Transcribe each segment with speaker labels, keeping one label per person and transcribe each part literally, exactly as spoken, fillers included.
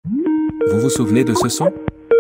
Speaker 1: Vous vous souvenez de ce son?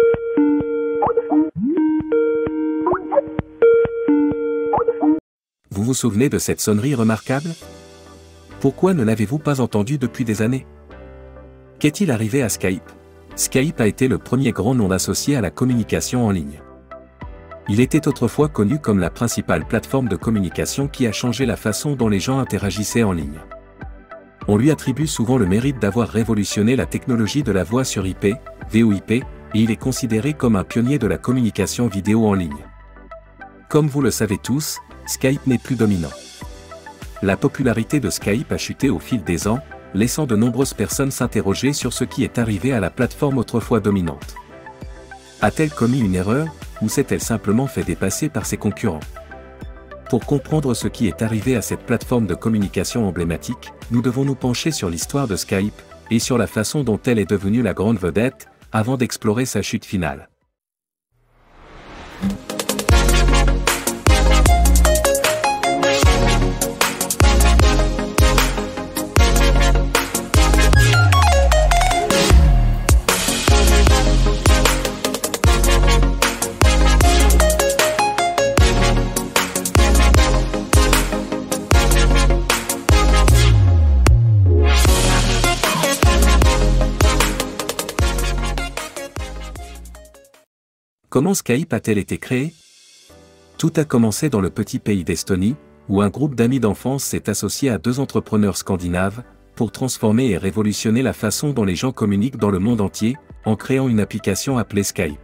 Speaker 1: Vous vous souvenez de cette sonnerie remarquable? Pourquoi ne l'avez-vous pas entendu depuis des années? Qu'est-il arrivé à Skype? Skype a été le premier grand nom associé à la communication en ligne. Il était autrefois connu comme la principale plateforme de communication qui a changé la façon dont les gens interagissaient en ligne. On lui attribue souvent le mérite d'avoir révolutionné la technologie de la voix sur I P, V O I P, et il est considéré comme un pionnier de la communication vidéo en ligne. Comme vous le savez tous, Skype n'est plus dominant. La popularité de Skype a chuté au fil des ans, laissant de nombreuses personnes s'interroger sur ce qui est arrivé à la plateforme autrefois dominante. A-t-elle commis une erreur, ou s'est-elle simplement fait dépasser par ses concurrents? Pour comprendre ce qui est arrivé à cette plateforme de communication emblématique, nous devons nous pencher sur l'histoire de Skype, et sur la façon dont elle est devenue la grande vedette, avant d'explorer sa chute finale. Comment Skype a-t-elle été créée? Tout a commencé dans le petit pays d'Estonie, où un groupe d'amis d'enfance s'est associé à deux entrepreneurs scandinaves, pour transformer et révolutionner la façon dont les gens communiquent dans le monde entier, en créant une application appelée Skype.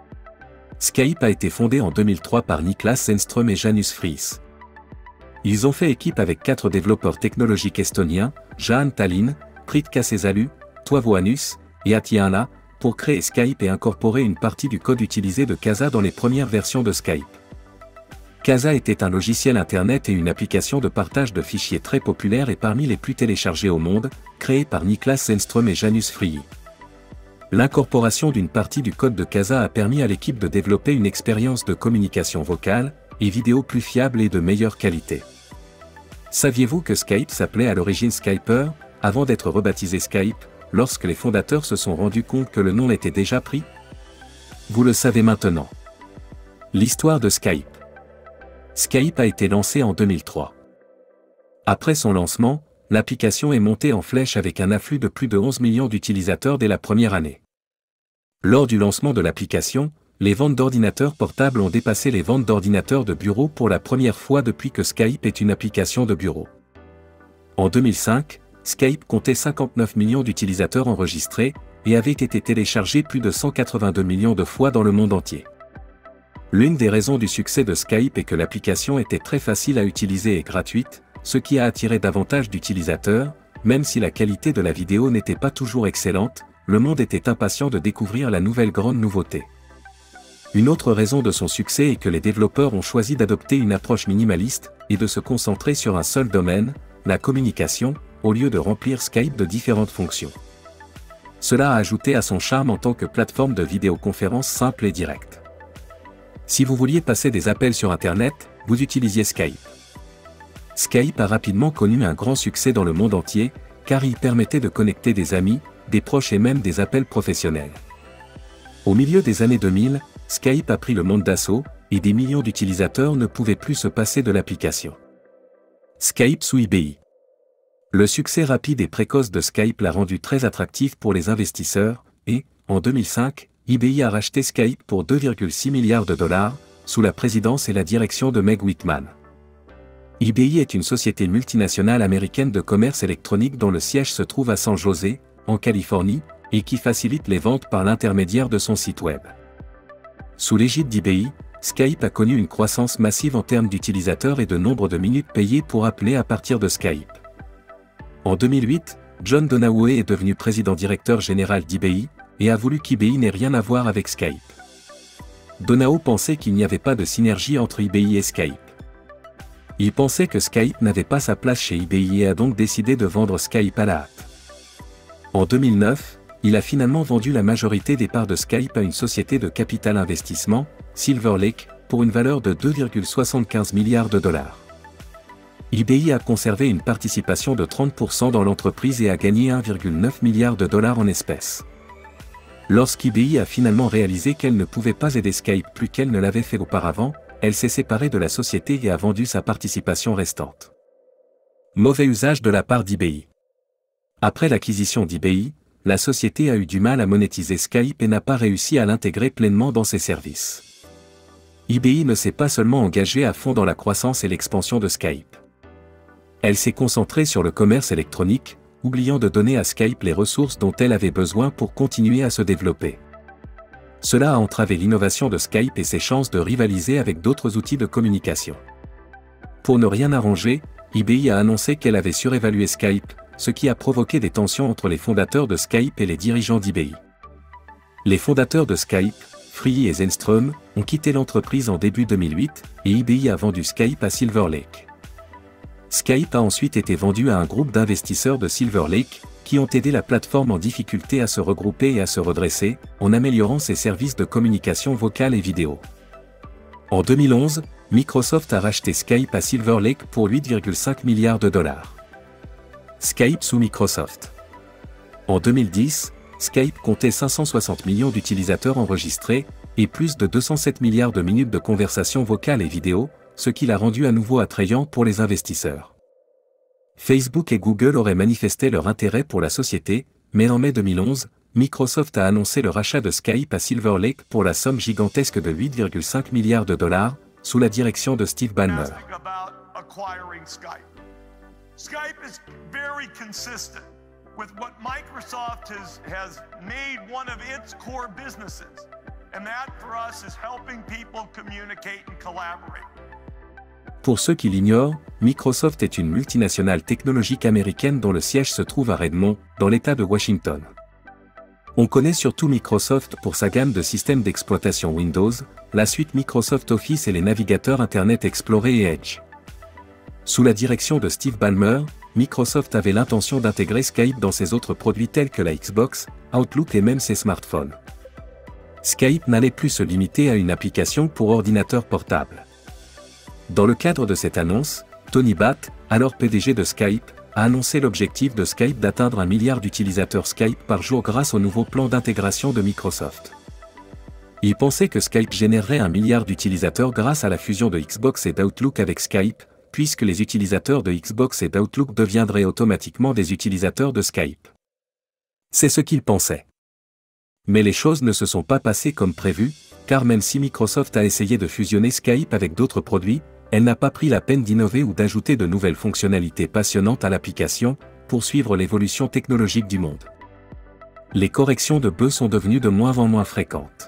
Speaker 1: Skype a été fondé en deux mille trois par Niklas Zennström et Janus Friis. Ils ont fait équipe avec quatre développeurs technologiques estoniens, Jaan Tallinn, Priit Kasesalu, Toivo Annus, et Atiana, pour créer Skype et incorporer une partie du code utilisé de Casa dans les premières versions de Skype. Casa était un logiciel internet et une application de partage de fichiers très populaire et parmi les plus téléchargés au monde, créé par Niklas Zennström et Janus Friis. L'incorporation d'une partie du code de Casa a permis à l'équipe de développer une expérience de communication vocale et vidéo plus fiable et de meilleure qualité. Saviez-vous que Skype s'appelait à l'origine Skyper, avant d'être rebaptisé Skype, lorsque les fondateurs se sont rendus compte que le nom était déjà pris? Vous le savez maintenant. L'histoire de Skype. Skype a été lancé en deux mille trois. Après son lancement, l'application est montée en flèche avec un afflux de plus de onze millions d'utilisateurs dès la première année. Lors du lancement de l'application, les ventes d'ordinateurs portables ont dépassé les ventes d'ordinateurs de bureau pour la première fois depuis que Skype est une application de bureau. En deux mille cinq, Skype comptait cinquante-neuf millions d'utilisateurs enregistrés, et avait été téléchargé plus de cent quatre-vingt-deux millions de fois dans le monde entier. L'une des raisons du succès de Skype est que l'application était très facile à utiliser et gratuite, ce qui a attiré davantage d'utilisateurs, même si la qualité de la vidéo n'était pas toujours excellente, le monde était impatient de découvrir la nouvelle grande nouveauté. Une autre raison de son succès est que les développeurs ont choisi d'adopter une approche minimaliste, et de se concentrer sur un seul domaine, la communication, au lieu de remplir Skype de différentes fonctions. Cela a ajouté à son charme en tant que plateforme de vidéoconférence simple et directe. Si vous vouliez passer des appels sur Internet, vous utilisiez Skype. Skype a rapidement connu un grand succès dans le monde entier, car il permettait de connecter des amis, des proches et même des appels professionnels. Au milieu des années deux mille, Skype a pris le monde d'assaut, et des millions d'utilisateurs ne pouvaient plus se passer de l'application. Skype sous I B I. Le succès rapide et précoce de Skype l'a rendu très attractif pour les investisseurs, et, en deux mille cinq, I B I a racheté Skype pour deux virgule six milliards de dollars, sous la présidence et la direction de Meg Whitman. I B I est une société multinationale américaine de commerce électronique dont le siège se trouve à San José, en Californie, et qui facilite les ventes par l'intermédiaire de son site web. Sous l'égide d'I B I, Skype a connu une croissance massive en termes d'utilisateurs et de nombre de minutes payées pour appeler à partir de Skype. En deux mille huit, John Donahoe est devenu président-directeur général d'I B I, et a voulu qu'I B I n'ait rien à voir avec Skype. Donahoe pensait qu'il n'y avait pas de synergie entre I B I et Skype. Il pensait que Skype n'avait pas sa place chez I B I et a donc décidé de vendre Skype à la hâte. En deux mille neuf, il a finalement vendu la majorité des parts de Skype à une société de capital investissement, Silver Lake, pour une valeur de deux virgule soixante-quinze milliards de dollars. I B I a conservé une participation de trente pour cent dans l'entreprise et a gagné un virgule neuf milliard de dollars en espèces. Lorsqu'E B I a finalement réalisé qu'elle ne pouvait pas aider Skype plus qu'elle ne l'avait fait auparavant, elle s'est séparée de la société et a vendu sa participation restante. Mauvais usage de la part d'E B I. Après l'acquisition d'E B I, la société a eu du mal à monétiser Skype et n'a pas réussi à l'intégrer pleinement dans ses services. E B I ne s'est pas seulement engagée à fond dans la croissance et l'expansion de Skype. Elle s'est concentrée sur le commerce électronique, oubliant de donner à Skype les ressources dont elle avait besoin pour continuer à se développer. Cela a entravé l'innovation de Skype et ses chances de rivaliser avec d'autres outils de communication. Pour ne rien arranger, E B I a annoncé qu'elle avait surévalué Skype, ce qui a provoqué des tensions entre les fondateurs de Skype et les dirigeants d'E B I. Les fondateurs de Skype, Free et Zenström, ont quitté l'entreprise en début deux mille huit, et E B I a vendu Skype à Silver Lake. Skype a ensuite été vendu à un groupe d'investisseurs de Silver Lake, qui ont aidé la plateforme en difficulté à se regrouper et à se redresser, en améliorant ses services de communication vocale et vidéo. En deux mille onze, Microsoft a racheté Skype à Silver Lake pour huit virgule cinq milliards de dollars. Skype sous Microsoft. En deux mille dix, Skype comptait cinq cent soixante millions d'utilisateurs enregistrés, et plus de deux cent sept milliards de minutes de conversation vocale et vidéo, ce qui l'a rendu à nouveau attrayant pour les investisseurs. Facebook et Google auraient manifesté leur intérêt pour la société, mais en mai deux mille onze, Microsoft a annoncé le rachat de Skype à Silver Lake pour la somme gigantesque de huit virgule cinq milliards de dollars, sous la direction de Steve Ballmer.
Speaker 2: Skype is very consistent with what Microsoft has, has made one of its core businesses. And that for us is helping people communicate and collaborate.
Speaker 1: Pour ceux qui l'ignorent, Microsoft est une multinationale technologique américaine dont le siège se trouve à Redmond, dans l'État de Washington. On connaît surtout Microsoft pour sa gamme de systèmes d'exploitation Windows, la suite Microsoft Office et les navigateurs Internet Explorer et Edge. Sous la direction de Steve Ballmer, Microsoft avait l'intention d'intégrer Skype dans ses autres produits tels que la Xbox, Outlook et même ses smartphones. Skype n'allait plus se limiter à une application pour ordinateur portable. Dans le cadre de cette annonce, Tony Batt, alors P D G de Skype, a annoncé l'objectif de Skype d'atteindre un milliard d'utilisateurs Skype par jour grâce au nouveau plan d'intégration de Microsoft. Il pensait que Skype générerait un milliard d'utilisateurs grâce à la fusion de Xbox et d'Outlook avec Skype, puisque les utilisateurs de Xbox et d'Outlook deviendraient automatiquement des utilisateurs de Skype. C'est ce qu'il pensait. Mais les choses ne se sont pas passées comme prévu, car même si Microsoft a essayé de fusionner Skype avec d'autres produits, elle n'a pas pris la peine d'innover ou d'ajouter de nouvelles fonctionnalités passionnantes à l'application, pour suivre l'évolution technologique du monde. Les corrections de bugs sont devenues de moins en moins fréquentes.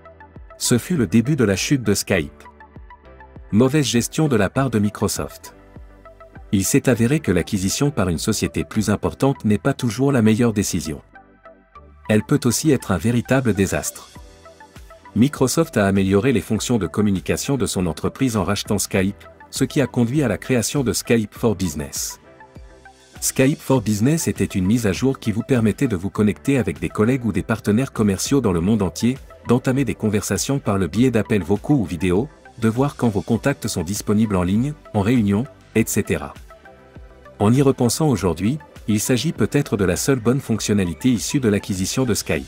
Speaker 1: Ce fut le début de la chute de Skype. Mauvaise gestion de la part de Microsoft. Il s'est avéré que l'acquisition par une société plus importante n'est pas toujours la meilleure décision. Elle peut aussi être un véritable désastre. Microsoft a amélioré les fonctions de communication de son entreprise en rachetant Skype, ce qui a conduit à la création de Skype for Business. Skype for Business était une mise à jour qui vous permettait de vous connecter avec des collègues ou des partenaires commerciaux dans le monde entier, d'entamer des conversations par le biais d'appels vocaux ou vidéo, de voir quand vos contacts sont disponibles en ligne, en réunion, et cetera. En y repensant aujourd'hui, il s'agit peut-être de la seule bonne fonctionnalité issue de l'acquisition de Skype.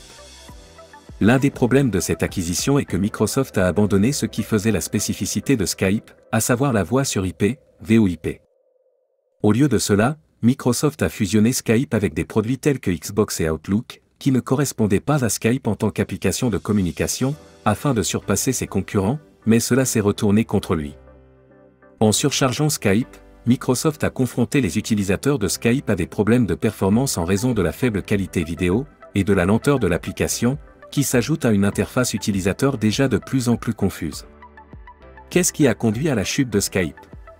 Speaker 1: L'un des problèmes de cette acquisition est que Microsoft a abandonné ce qui faisait la spécificité de Skype, à savoir la voix sur I P, V O I P. Au lieu de cela, Microsoft a fusionné Skype avec des produits tels que Xbox et Outlook, qui ne correspondaient pas à Skype en tant qu'application de communication, afin de surpasser ses concurrents, mais cela s'est retourné contre lui. En surchargeant Skype, Microsoft a confronté les utilisateurs de Skype à des problèmes de performance en raison de la faible qualité vidéo, et de la lenteur de l'application, qui s'ajoute à une interface utilisateur déjà de plus en plus confuse. Qu'est-ce qui a conduit à la chute de Skype?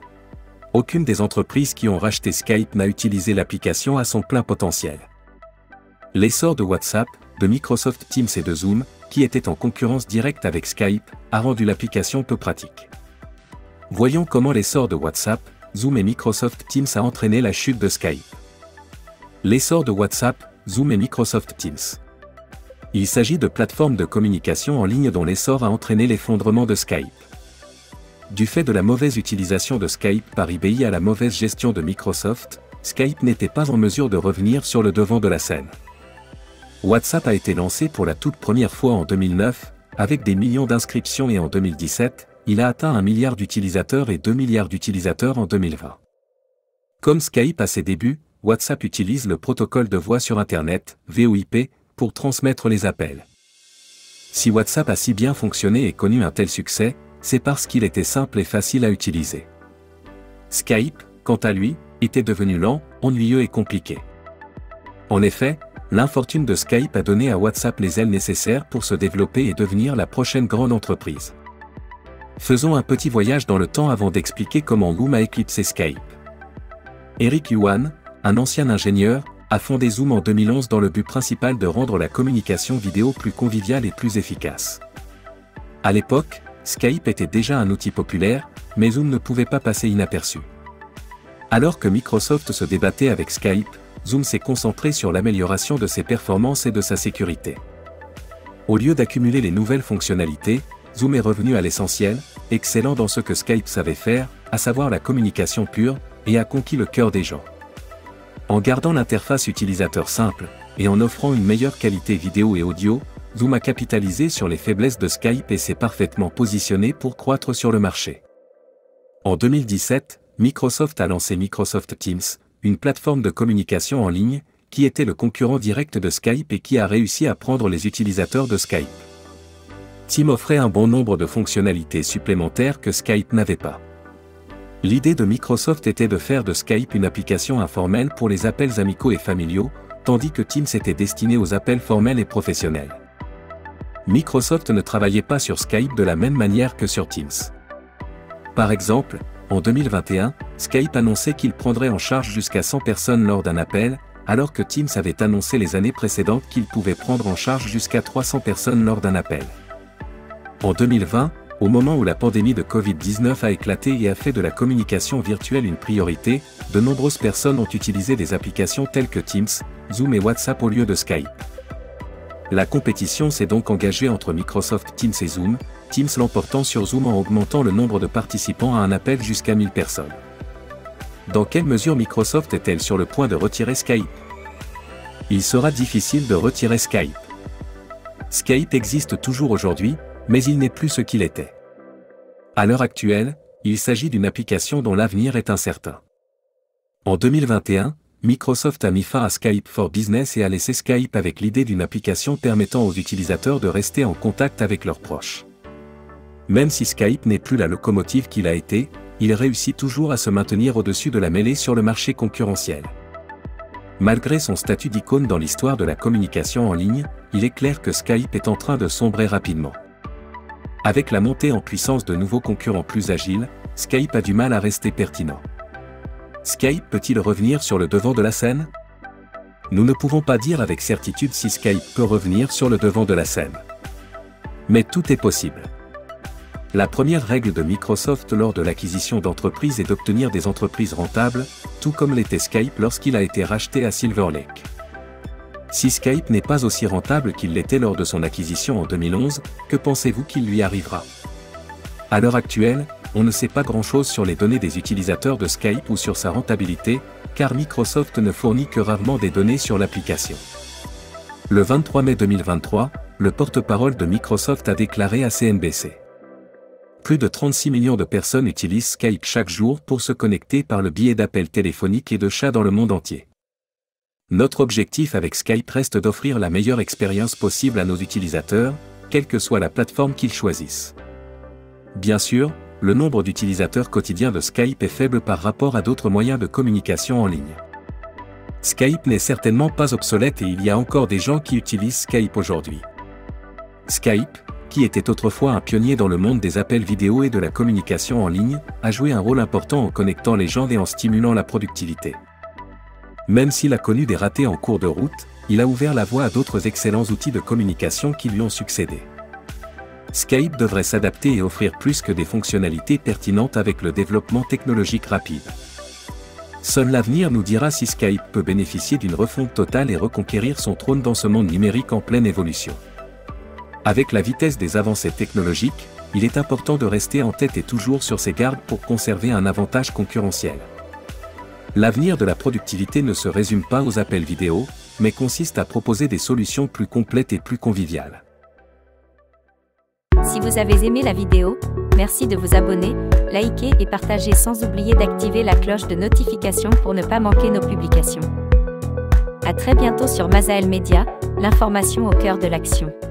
Speaker 1: Aucune des entreprises qui ont racheté Skype n'a utilisé l'application à son plein potentiel. L'essor de WhatsApp, de Microsoft Teams et de Zoom, qui étaient en concurrence directe avec Skype, a rendu l'application peu pratique. Voyons comment l'essor de WhatsApp, Zoom et Microsoft Teams a entraîné la chute de Skype. L'essor de WhatsApp, Zoom et Microsoft Teams. Il s'agit de plateformes de communication en ligne dont l'essor a entraîné l'effondrement de Skype. Du fait de la mauvaise utilisation de Skype par E B I à la mauvaise gestion de Microsoft, Skype n'était pas en mesure de revenir sur le devant de la scène. WhatsApp a été lancé pour la toute première fois en deux mille neuf, avec des millions d'inscriptions et en deux mille dix-sept, il a atteint un milliard d'utilisateurs et deux milliards d'utilisateurs en deux mille vingt. Comme Skype à ses débuts, WhatsApp utilise le protocole de voix sur Internet, V O I P, pour transmettre les appels. Si WhatsApp a si bien fonctionné et connu un tel succès, c'est parce qu'il était simple et facile à utiliser. Skype, quant à lui, était devenu lent, ennuyeux et compliqué. En effet, l'infortune de Skype a donné à WhatsApp les ailes nécessaires pour se développer et devenir la prochaine grande entreprise. Faisons un petit voyage dans le temps avant d'expliquer comment Zoom a éclipsé Skype. Eric Yuan, un ancien ingénieur, a fondé Zoom en deux mille onze dans le but principal de rendre la communication vidéo plus conviviale et plus efficace. À l'époque, Skype était déjà un outil populaire, mais Zoom ne pouvait pas passer inaperçu. Alors que Microsoft se débattait avec Skype, Zoom s'est concentré sur l'amélioration de ses performances et de sa sécurité. Au lieu d'accumuler les nouvelles fonctionnalités, Zoom est revenu à l'essentiel, excellent dans ce que Skype savait faire, à savoir la communication pure, et a conquis le cœur des gens. En gardant l'interface utilisateur simple, et en offrant une meilleure qualité vidéo et audio, Zoom a capitalisé sur les faiblesses de Skype et s'est parfaitement positionné pour croître sur le marché. En deux mille dix-sept, Microsoft a lancé Microsoft Teams, une plateforme de communication en ligne, qui était le concurrent direct de Skype et qui a réussi à prendre les utilisateurs de Skype. Teams offrait un bon nombre de fonctionnalités supplémentaires que Skype n'avait pas. L'idée de Microsoft était de faire de Skype une application informelle pour les appels amicaux et familiaux, tandis que Teams était destiné aux appels formels et professionnels. Microsoft ne travaillait pas sur Skype de la même manière que sur Teams. Par exemple, en deux mille vingt et un, Skype annonçait qu'il prendrait en charge jusqu'à cent personnes lors d'un appel, alors que Teams avait annoncé les années précédentes qu'il pouvait prendre en charge jusqu'à trois cents personnes lors d'un appel. En deux mille vingt, au moment où la pandémie de covid dix-neuf a éclaté et a fait de la communication virtuelle une priorité, de nombreuses personnes ont utilisé des applications telles que Teams, Zoom et WhatsApp au lieu de Skype. La compétition s'est donc engagée entre Microsoft Teams et Zoom, Teams l'emportant sur Zoom en augmentant le nombre de participants à un appel jusqu'à mille personnes. Dans quelle mesure Microsoft est-elle sur le point de retirer Skype? Il sera difficile de retirer Skype. Skype existe toujours aujourd'hui, mais il n'est plus ce qu'il était. À l'heure actuelle, il s'agit d'une application dont l'avenir est incertain. En deux mille vingt et un, Microsoft a mis fin à Skype for Business et a laissé Skype avec l'idée d'une application permettant aux utilisateurs de rester en contact avec leurs proches. Même si Skype n'est plus la locomotive qu'il a été, il réussit toujours à se maintenir au-dessus de la mêlée sur le marché concurrentiel. Malgré son statut d'icône dans l'histoire de la communication en ligne, il est clair que Skype est en train de sombrer rapidement. Avec la montée en puissance de nouveaux concurrents plus agiles, Skype a du mal à rester pertinent. Skype peut-il revenir sur le devant de la scène? Nous ne pouvons pas dire avec certitude si Skype peut revenir sur le devant de la scène. Mais tout est possible. La première règle de Microsoft lors de l'acquisition d'entreprises est d'obtenir des entreprises rentables, tout comme l'était Skype lorsqu'il a été racheté à Silver Lake. Si Skype n'est pas aussi rentable qu'il l'était lors de son acquisition en deux mille onze, que pensez-vous qu'il lui arrivera? À l'heure actuelle, on ne sait pas grand-chose sur les données des utilisateurs de Skype ou sur sa rentabilité, car Microsoft ne fournit que rarement des données sur l'application. Le vingt-trois mai deux mille vingt-trois, le porte-parole de Microsoft a déclaré à C N B C. Plus de trente-six millions de personnes utilisent Skype chaque jour pour se connecter par le biais d'appels téléphoniques et de chats dans le monde entier. Notre objectif avec Skype reste d'offrir la meilleure expérience possible à nos utilisateurs, quelle que soit la plateforme qu'ils choisissent. Bien sûr, le nombre d'utilisateurs quotidiens de Skype est faible par rapport à d'autres moyens de communication en ligne. Skype n'est certainement pas obsolète et il y a encore des gens qui utilisent Skype aujourd'hui. Skype, qui était autrefois un pionnier dans le monde des appels vidéo et de la communication en ligne, a joué un rôle important en connectant les gens et en stimulant la productivité. Même s'il a connu des ratés en cours de route, il a ouvert la voie à d'autres excellents outils de communication qui lui ont succédé. Skype devrait s'adapter et offrir plus que des fonctionnalités pertinentes avec le développement technologique rapide. Seul l'avenir nous dira si Skype peut bénéficier d'une refonte totale et reconquérir son trône dans ce monde numérique en pleine évolution. Avec la vitesse des avancées technologiques, il est important de rester en tête et toujours sur ses gardes pour conserver un avantage concurrentiel. L'avenir de la productivité ne se résume pas aux appels vidéo, mais consiste à proposer des solutions plus complètes et plus conviviales.
Speaker 3: Si vous avez aimé la vidéo, merci de vous abonner, liker et partager sans oublier d'activer la cloche de notification pour ne pas manquer nos publications. À très bientôt sur Masael Media, l'information au cœur de l'action.